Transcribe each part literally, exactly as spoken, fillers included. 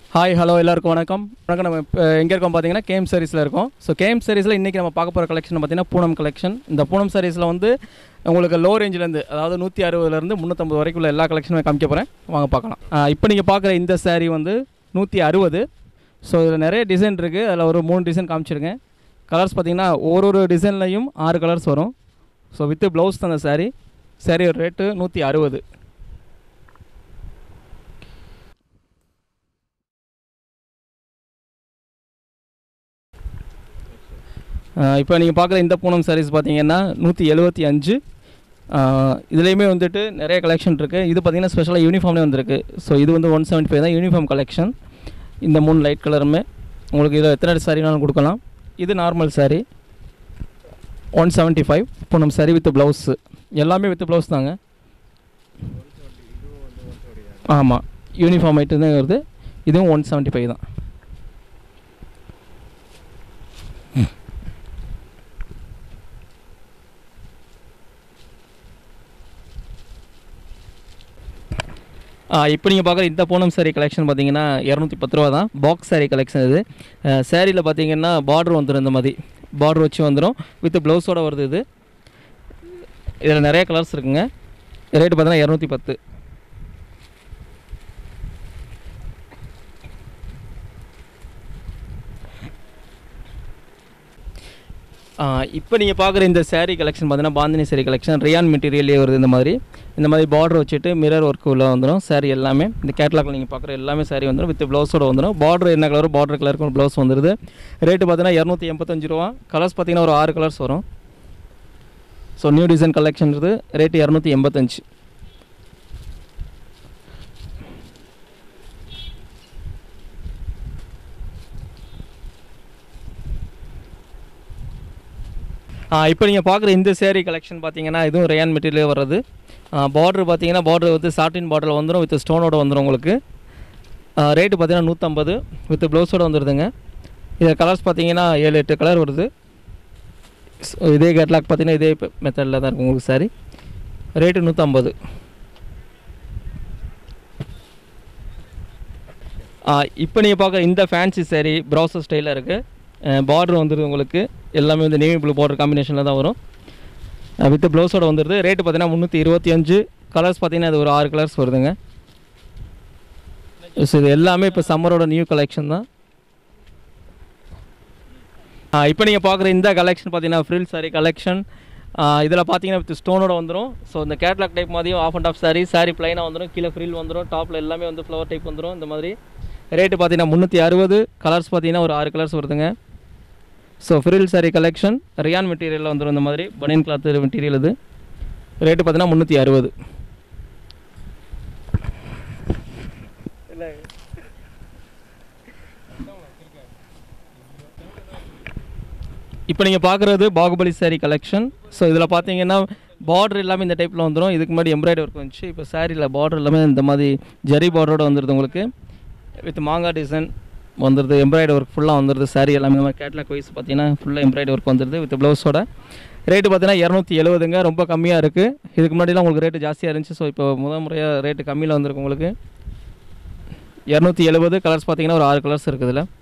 Hi hello எல்லாருக்கும் வணக்கம் வணக்கம். நம்ம இப்போ எங்கே இருக்கோம் பார்த்தீங்கன்னா கேஎம் சாரீஸில் இருக்கோம். ஸோ கேஎம் சாரீஸில் இன்றைக்கி நம்ம பார்க்க போகிற கலெக்ஷன் பார்த்தீங்கன்னா பூனம் கலெக்ஷன். இந்த பூனம் சாரீஸில் வந்து உங்களுக்கு லோ ரேஞ்சிலேருந்து அதாவது நூற்றி அறுபதுலேருந்து முந்நூற்றம்பது வரைக்கும் உள்ள எல்லா கலெக்ஷனுமே காமிக்க போகிறேன், வாங்க பார்க்கலாம். இப்போ நீங்கள் பார்க்குற இந்த சாரீ வந்து நூற்றி அறுபது. ஸோ இதில் நிறைய டிசைன் இருக்குது, அதில் ஒரு மூணு டிசைன் காமிச்சிருக்கேன். கலர்ஸ் பார்த்திங்கன்னா ஒரு ஒரு டிசைன்லையும் ஆறு கலர்ஸ் வரும். ஸோ வித்து ப்ளவுஸ் தான் அந்த சாரீ. சாரீ ரேட்டு நூற்றி அறுபது. இப்போ நீங்கள் பார்க்குற இந்த பூனம் சாரீஸ் பார்த்தீங்கன்னா நூற்றி எழுபத்தி அஞ்சு. இதுலேயுமே வந்துட்டு நிறைய கலெக்ஷன் இருக்குது. இது பார்த்திங்கன்னா ஸ்பெஷலாக யூனிஃபார்ம்லேயே வந்திருக்கு. ஸோ இது வந்து ஒன் செவன்ட்டி ஃபைவ் தான் யூனிஃபார்ம் கலெக்ஷன். இந்த மூணு லைட் கலருமே உங்களுக்கு இதில் எத்தனை சாரீனாலும் கொடுக்கலாம். இது normal sari one seventy five Poonam sari with blouse, எல்லாமே வித் ப்ளவுஸ் தாங்க. ஆமாம், யூனிஃபார்ம் ஐட்டம் தான் வருது. இதுவும் ஒன் செவன்ட்டி ஃபைவ் தான். இப்போ நீங்கள் பார்க்குற இந்த பூனம் சாரீ கலெக்ஷன் பார்த்தீங்கன்னா இரநூத்தி பத்து ரூபா தான். பாக்ஸ் சாரீ கலெக்ஷன் இது. சாரியில் பார்த்தீங்கன்னா பார்டர் வந்துடும், இந்த மாதிரி பார்டர் வச்சு வந்துடும், வித் ப்ளவுஸோடு வருது. இது இதில் நிறைய கலர்ஸ் இருக்குங்க. ரேட்டு பார்த்தீங்கன்னா இரநூத்தி பத்து. இப்போ நீங்கள் பார்க்குற இந்த சாரீ கலெக்ஷன் பார்த்தீங்கன்னா பாந்தினி சாரீ கலெக்ஷன். ரியான் மெட்டீரியல்லே வருது. இந்த மாதிரி இந்த மாதிரி பார்டர் வச்சுட்டு மிரர் ஒர்க் உள்ள வந்துடும் சாரீ எல்லாமே. இந்த கேட்லாகில் நீங்கள் பார்க்குற எல்லாமே சாரீ வந்துடும், வித் ப்ளவுஸோடு வந்துடும். பார்டர் என்ன கலரும் பார்டர் கலருக்கு ப்ளவுஸ் வந்துடுது. ரேட்டு பார்த்தீங்கன்னா இரநூத்தி எண்பத்தஞ்சு ரூபா. கலர்ஸ் பார்த்தீங்கன்னா ஒரு ஆறு கலர்ஸ் வரும். ஸோ நியூ டிசைன் கலெக்ஷன் இருக்குது. ரேட்டு இரநூத்தி எண்பத்தஞ்சு. இப்போ நீங்கள் பார்க்குற இந்த சேரீ கலெக்ஷன் பார்த்தீங்கன்னா இதுவும் ரேயான் மெட்டீரியல் வர்றது. பார்டர் பார்த்தீங்கன்னா பார்டர் வந்து சாட்டின் பார்டரில் வந்துடும், வித் ஸ்டோனோடு வந்துடும் உங்களுக்கு. ரேட்டு பார்த்தீங்கன்னா நூற்றம்பது, வித் ப்ளவுஸோடு வந்துடுதுங்க. இதில் கலர்ஸ் பார்த்தீங்கன்னா ஏழு எட்டு கலர் வருது. இதே கேட்லாக் பார்த்தீங்கன்னா இதே மெத்தடில் தான் இருக்கும் உங்களுக்கு சாரி. ரேட்டு நூற்றம்பது. இப்போ நீங்கள் பார்க்குற இந்த ஃபேன்சி சாரீ ப்ரௌசர் ஸ்டைலில் இருக்குது. பார்டர் வந்துடுது உங்களுக்கு, எல்லாமே வந்து நேவி ப்ளூ பார்டர் காம்பினேஷனில் தான் வரும், வித் ப்ளவுஸோடு வந்துடுது. ரேட்டு பார்த்தீங்கன்னா முந்நூற்றி இருபத்தி அஞ்சு. கலர்ஸ் பார்த்தீங்கன்னா அது ஒரு ஆறு கலர்ஸ் வருதுங்க. ஸோ இது எல்லாமே இப்போ சம்மரோட நியூ கலெக்ஷன் தான். இப்போ நீங்கள் பார்க்குற இந்த கலெக்ஷன் பார்த்தீங்கன்னா ஃப்ரில் சாரீ கலெக்ஷன். இதில் பார்த்தீங்கன்னா வித் ஸ்டோனோட வந்துடும். ஸோ இந்த கேட்லாக் டைப் மாதிரியும் half and half sari sari ப்ளைனாக வந்துடும், கீழே ஃப்ரில் வந்துடும், டாப்பில் எல்லாமே வந்து ஃப்ளவர் டைப் வந்துடும் இந்த மாதிரி. ரேட்டு பார்த்தீங்கன்னா முந்நூற்றி அறுபது. கலர்ஸ் பார்த்தீங்கன்னா ஒரு ஆறு கலர்ஸ் வருதுங்க. So frill sari collection rayon மெட்டீரியலில் வந்துடும், இந்த மாதிரி பனியன் கிளாத் மெட்டீரியல். இது ரேட்டு பார்த்தீங்கன்னா முந்நூற்றி அறுபது. இப்போ நீங்கள் பார்க்குறது பாகுபலி சாரீ கலெக்ஷன். ஸோ இதில் பார்த்தீங்கன்னா பார்டர் எல்லாமே இந்த டைப்பில் வந்துடும். இதுக்கு முன்னாடி எம்ப்ராய்டரி ஒர்க் வந்துச்சு. இப்போ சாரியில் பார்டர் எல்லாமே இந்த மாதிரி ஜரி பார்டரோடு வந்துடுது உங்களுக்கு, வித் மாங்காய் டிசைன் வந்துடுது. எம்ப்ராய்டரி ஒர்க் ஃபுல்லாக வந்துடுது. சாரீ எல்லாமே இந்த மாதிரி கேட்லாக் வைஸ் பார்த்தீங்கன்னா ஃபுல்லாக எம்ப்ராய்டரி ஒர்க் வந்துடுது, வித் ப்ளவுஸோட. ரேட்டு பார்த்தீங்கன்னா இரநூத்தி எழுபதுங்க. ரொம்ப கம்மியாக இருக்குது. இதுக்கு முன்னாடிலாம் உங்களுக்கு ரேட்டு ஜாஸ்தியாக இருந்துச்சு. ஸோ இப்போ முதல் முறையாக ரேட்டு கம்மியில் வந்திருக்கு உங்களுக்கு. இரநூத்தி எழுபது. கலர்ஸ் பார்த்தீங்கன்னா ஒரு ஆறு கலர்ஸ் இருக்குது இதில்.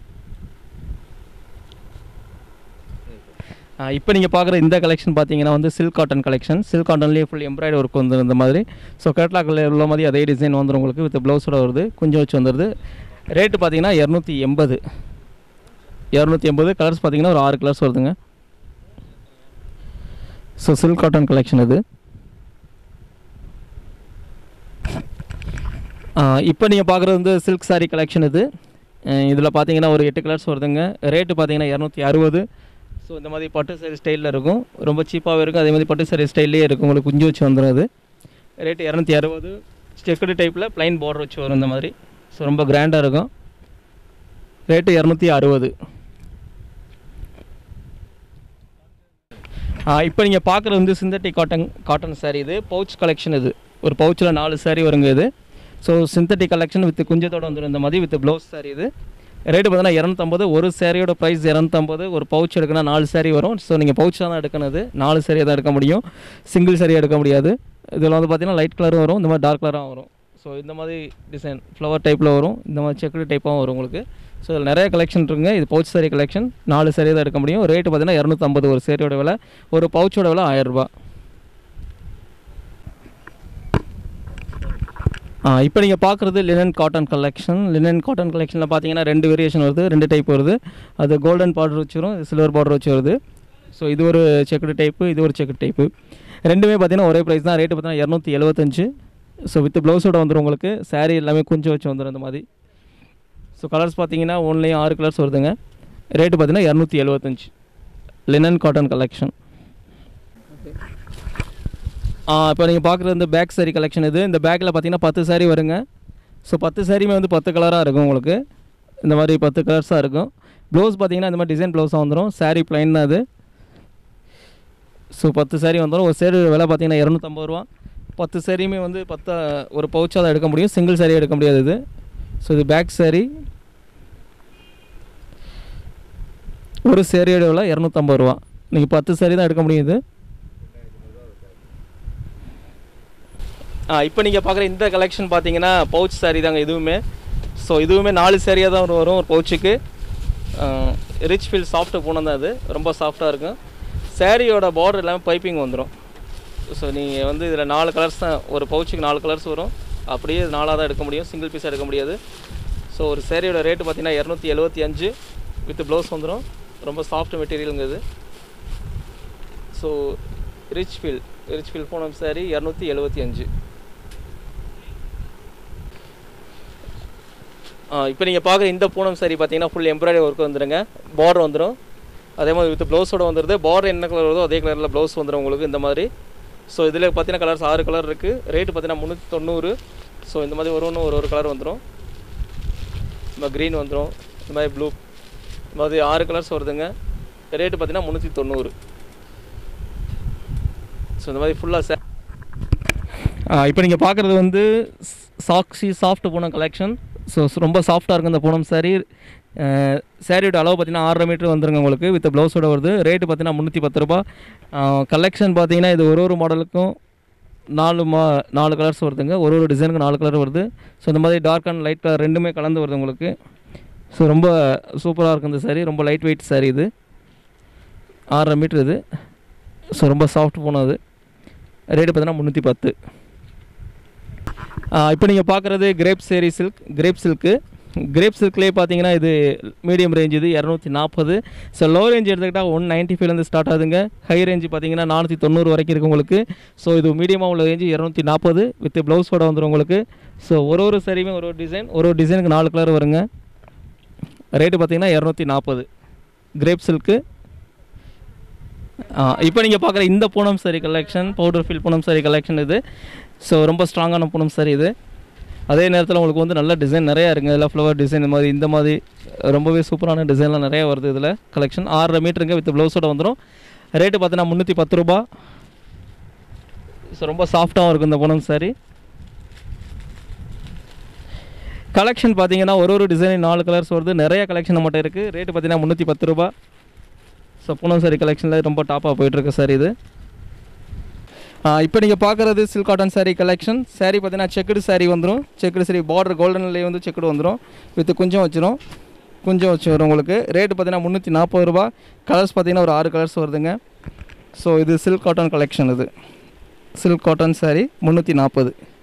இப்போ நீங்கள் பார்க்குற இந்த கலெக்ஷன் பார்த்தீங்கன்னா வந்து சில்க் காட்டன் கலெக்ஷன். சில்க் காட்டன்லேயே ஃபுல் எம்ப்ராய்டரி ஒர்க் வந்துடும் இந்த மாதிரி. ஸோ கேட்லாக்கில் உள்ள மாதிரி அதே டிசைன் வந்துடும் உங்களுக்கு, வித் ப்ளவுஸோட வருது, கொஞ்சம் வச்சு வந்துடுது. ரேட்டு பார்த்தீங்கன்னா இரநூத்தி எண்பது. இரநூத்தி எண்பது. கலர்ஸ் பார்த்தீங்கன்னா ஒரு ஆறு கலர்ஸ் வருதுங்க. ஸோ சில்க் காட்டன் கலெக்ஷன் இது. இப்போ நீங்கள் பார்க்குறது வந்து சில்க் சாரீ கலெக்ஷன் இது. இதில் பார்த்தீங்கன்னா ஒரு எட்டு கலர்ஸ் வருதுங்க. ரேட்டு பார்த்தீங்கன்னா இரநூத்தி அறுபது. ஸோ இந்த மாதிரி பட்டு சாரீ ஸ்டைலில் இருக்கும், ரொம்ப சீப்பாகவே இருக்கும். அதே மாதிரி பட்டு சாரீ ஸ்டைல்லே இருக்கும் உங்களுக்கு, குஞ்சு வச்சு வந்துடும் அது. ரேட்டு இரநூத்தி அறுபது. ஸ்டெக்கடு டைப்பில் ப்ளைன் பார்டர் வச்சு வரும் இந்த மாதிரி. ஸோ ரொம்ப கிராண்டாக இருக்கும். ரேட்டு இரநூத்தி அறுபது. இப்போ நீங்கள் பார்க்குறது வந்து சிந்தட்டிக் காட்டன் காட்டன் சாரீ. இது பவுச் கலெக்ஷன். இது ஒரு பவுச்சில் நாலு சாரீ வருங்க இது. ஸோ சிந்தட்டிக் கலெக்ஷன் வித் குஞ்சத்தோடு வந்துடும் இந்த மாதிரி, வித் ப்ளவுஸ் சாரீ. இது ரேட்டு பார்த்தீங்கன்னா இரநூத்தம்பது. ஒரு சாரியோட ப்ரைஸ் இரநூத்தம்பது. ஒரு பவுச் எடுக்கணும்னா நாலு சாரீ வரும். ஸோ நீங்கள் பவுச் தான் எடுக்கணும். இது நாலு சாரியாக தான் எடுக்க முடியும், சிங்கிள் சாரியாக எடுக்க முடியாது. இதில் வந்து பார்த்தீங்கன்னா லைட் கலரும் வரும், இந்த மாதிரி டார்க் கலராகவும் வரும். ஸோ இந்த மாதிரி டிசைன் ஃப்ளவர் டைப்பில் வரும், இந்த மாதிரி செக்குடு டைப்பாகவும் வரும் உங்களுக்கு. ஸோ இதில் நிறைய கலெக்ஷன் இருக்குங்க. இது பவுச் சாரி கலெக்ஷன், நாலு சாரி தான் எடுக்க முடியும். ரேட்டு பார்த்தீங்கன்னா இரநூத்தம்பது ஒரு சேரியோட விலை, ஒரு பவுச்சோட விலை ஆயிரரூபா. இப்போ நீங்கள் பார்க்குறது linen cotton collection. Linen cotton கலெக்ஷனில் பார்த்தீங்கன்னா ரெண்டு வேரியேஷன் வருது, ரெண்டு டைப் வருது. அது கோல்டன் பார்டர் வச்சு வரும், சில்வர் பார்டர் வச்சு வருது. ஸோ இது ஒரு செக்குடு டைப்பு, இது ஒரு செக்குடு டைப்பு. ரெண்டுமே பார்த்தீங்கன்னா ஒரே ப்ரைஸ் தான். ரேட்டு பார்த்தீங்கன்னா இரநூத்தி எழுபத்தஞ்சு. ஸோ வித் ப்ளவுஸோட வந்துடும் உங்களுக்கு. சாரீ எல்லாமே கொஞ்சம் வச்சு வந்துடும் இந்த மாதிரி. ஸோ கலர்ஸ் பார்த்தீங்கன்னா ஒன்லேயும் ஆறு கலர்ஸ் வருதுங்க. ரேட்டு பார்த்தீங்கன்னா இரநூத்தி எழுபத்தஞ்சு. Linen cotton collection. இப்போ நீங்கள் பார்க்குறது இந்த பேக் சாரி கலெக்ஷன். இது இந்த பேக்கில் பார்த்தீங்கன்னா பத்து சாரீ வருங்க. ஸோ பத்து சாரியுமே வந்து பத்து கலராக இருக்கும் உங்களுக்கு. இந்த மாதிரி பத்து கலர்ஸாக இருக்கும். ப்ளவுஸ் பார்த்தீங்கன்னா இந்த மாதிரி டிசைன் ப்ளவுஸாக வந்துடும். சாரீ ப்ளைன் தான் அது. ஸோ பத்து சாரீ வந்துடும். ஒரு சேரு விலை பார்த்தீங்கன்னா இரநூத்தம்பது ரூபா. பத்து சாரியுமே வந்து பத்து ஒரு பவுச்சாக தான் எடுக்க முடியும், சிங்கிள் சாரீ எடுக்க முடியாது இது. ஸோ இது பேக் சாரீ. ஒரு சேரீயோட விலை இரநூத்தம்பது ரூபா. நீங்கள் பத்து சாரீ தான் எடுக்க முடியும் இது. இப்போ நீங்கள் பார்க்குற இந்த கலெக்ஷன் பார்த்தீங்கன்னா பவுச் சாரீ தாங்க இதுவுமே. ஸோ இதுவுமே நாலு சாரியாக தான் வரும் ஒரு பவுச்சுக்கு. ரிச் ஃபீல் சாஃப்ட்டு பூனம் தான் அது, ரொம்ப சாஃப்டாக இருக்கும். சாரியோட பார்டர் எல்லாமே பைப்பிங் வந்துடும். ஸோ நீங்கள் வந்து இதில் நாலு கலர்ஸ் தான், ஒரு பவுச்சுக்கு நாலு கலர்ஸ் வரும். அப்படியே நாலாக தான் எடுக்க முடியும், சிங்கிள் பீஸாக எடுக்க முடியாது. ஸோ ஒரு சாரியோட ரேட்டு பார்த்தீங்கன்னா இரநூத்தி எழுபத்தி அஞ்சு வித் ப்ளவுஸ் வந்துடும். ரொம்ப சாஃப்ட் மெட்டீரியலுங்க இது. So rich feel rich feel Poonam sari இரநூத்தி எழுபத்தி அஞ்சு. இப்போ நீங்கள் பார்க்குற இந்த பூனம் சாரி பார்த்தீங்கன்னா ஃபுல் எம்ப்ராய்டரி ஒர்க் வந்துடுங்க. பார்டர் வந்துடும், அதே மாதிரி வித் ப்ளவுஸோடு வந்துடுது. பார்டர் என்ன கலர் வருதோ அதே கலரில் ப்ளவுஸ் வந்துடும் உங்களுக்கு இந்த மாதிரி. ஸோ இதில் பார்த்தீங்கன்னா கலர்ஸ் ஆறு கலர் இருக்குது. ரேட்டு பார்த்தீங்கன்னா முந்நூற்றி தொண்ணூறு. ஸோ இந்த மாதிரி ஒரு ஒன்று ஒரு ஒரு கலர் வந்துடும். இந்த மாதிரி க்ரீன் வந்துடும், இந்த மாதிரி ப்ளூ, இந்த மாதிரி ஆறு கலர்ஸ் வருதுங்க. ரேட்டு பார்த்தீங்கன்னா முந்நூற்றி தொண்ணூறு. ஸோ இந்த மாதிரி ஃபுல்லாக சே இப்போ நீங்கள் பார்க்குறது வந்து சாக்ஸி சாஃப்ட் பூனம் கலெக்ஷன். ஸோ ரொம்ப சாஃப்டாக இருக்கும் இந்த பூனம் சாரீ. சாரியோட அளவு பார்த்தீங்கன்னா ஆறரை மீட்டர் வந்துருங்க உங்களுக்கு, வித் ப்ளவுஸோட வருது. ரேட்டு பார்த்தீங்கன்னா முந்நூற்றி பத்து ரூபா. கலெக்ஷன் பார்த்தீங்கன்னா இது ஒரு ஒரு மாடலுக்கும் நாலு மா நாலு கலர்ஸ் வருதுங்க. ஒரு ஒரு டிசைனுக்கு நாலு கலர் வருது. ஸோ இந்த மாதிரி டார்க் அண்ட் லைட் கலர் ரெண்டுமே கலந்து வருது உங்களுக்கு. ஸோ ரொம்ப சூப்பராக இருக்கும் இந்த சாரீ. ரொம்ப லைட் வெயிட் சாரீ இது, ஆறரை மீட்ரு இது. ஸோ ரொம்ப சாஃப்ட் பூனம் அது. ரேட்டு பார்த்தீங்கன்னா முந்நூற்றி பத்து. இப்போ நீங்கள் பார்க்குறது crepe sari silk. Crepe silk crepe சில்க்லேயே பார்த்தீங்கன்னா இது மீடியம் ரேஞ்ச், இது இரநூத்தி நாற்பது. ஸோ லோ ரேஞ்ச் எடுத்துக்கிட்டால் ஒன் நைன்ட்டி ஃபைவ்லேருந்து ஸ்டார்ட் ஆகுதுங்க. ஹை ரேஞ்சு பார்த்தீங்கன்னா நானூற்றி தொண்ணூறு வரைக்கும் இருக்குது உங்களுக்கு. ஸோ இது மீடியமாக உள்ள ரேஞ்சு இரநூத்தி நாற்பது வித் ப்ளவுஸோட வந்துடும் உங்களுக்கு. ஸோ ஒரு ஒரு சரியுமே ஒரு ஒரு டிசைன், ஒரு ஒரு டிசைனுக்கு நாலு கலர் வருங்க. ரேட்டு பார்த்தீங்கன்னா இரநூத்தி நாற்பது கிரேப் சில்க்கு. இப்போ நீங்கள் பார்க்குற இந்த Poonam sari collection powder feel Poonam sari collection இது. ஸோ ரொம்ப ஸ்ட்ராங்கான பூனம் சாரி இது. அதே நேரத்தில் உங்களுக்கு வந்து நல்ல டிசைன் நிறையா இருக்குங்க. இதில் ஃப்ளவர் டிசைன் இந்த மாதிரி இந்த மாதிரி ரொம்பவே சூப்பரான டிசைன்லாம் நிறையா வருது இதில் கலெக்ஷன். ஆறரை மீட்டருங்க வித் ப்ளவுஸோட வந்துடும். ரேட்டு பார்த்தீங்கன்னா முந்நூற்றி பத்து ரூபா. ஸோ ரொம்ப சாஃப்டாகவும் இருக்கும் இந்த பூனம் சாரி கலெக்ஷன். பார்த்தீங்கன்னா ஒரு ஒரு டிசைன் நாலு கலர்ஸ் வருது. நிறைய கலெக்ஷன் மட்டும் இருக்குது. ரேட்டு பார்த்தீங்கன்னா முந்நூற்றி பத்து ரூபா. ஸோ பூனம் சாரி கலெக்ஷனில் ரொம்ப டாப்பாக போயிட்டுருக்கு சார் இது. இப்போ நீங்கள் பார்க்குறது silk cotton sari collection. Sari பார்த்தீங்கன்னா செக்குடு சாரீ வந்துடும். செக்குடு சாரீ பார்டர் கோல்டன்லேயே வந்து செக்குடு வந்துடும் வித் கொஞ்சம் வச்சிடும், கொஞ்சம் வச்சு வரும் உங்களுக்கு. ரேட்டு பார்த்தீங்கன்னா முந்நூற்றி நாற்பது ரூபா. கலர்ஸ் பார்த்தீங்கன்னா ஒரு ஆறு கலர்ஸ் வருதுங்க. ஸோ இது சில்க் காட்டன் கலெக்ஷன். இது சில்க் காட்டன் சாரீ முந்நூற்றி நாற்பது.